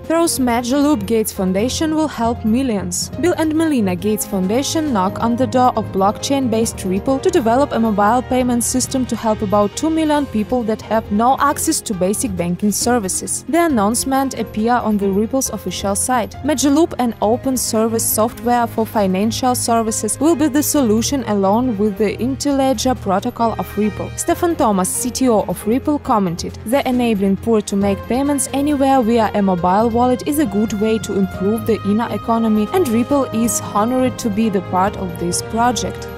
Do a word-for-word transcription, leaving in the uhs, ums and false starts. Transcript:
Through Mojaloop, Gates Foundation will help millions. Bill and Melinda Gates Foundation knock on the door of blockchain-based Ripple to develop a mobile payment system to help about two million people that have no access to basic banking services. The announcement appeared on the Ripple's official site. Mojaloop, an open-source software for financial services, will be the solution along with the interledger protocol of Ripple. Stefan Thomas, C T O of Ripple, commented, "The enabling poor to make payments anywhere via a mobile wallet is a good way to improve the inner economy, and Ripple is honored to be the part of this project."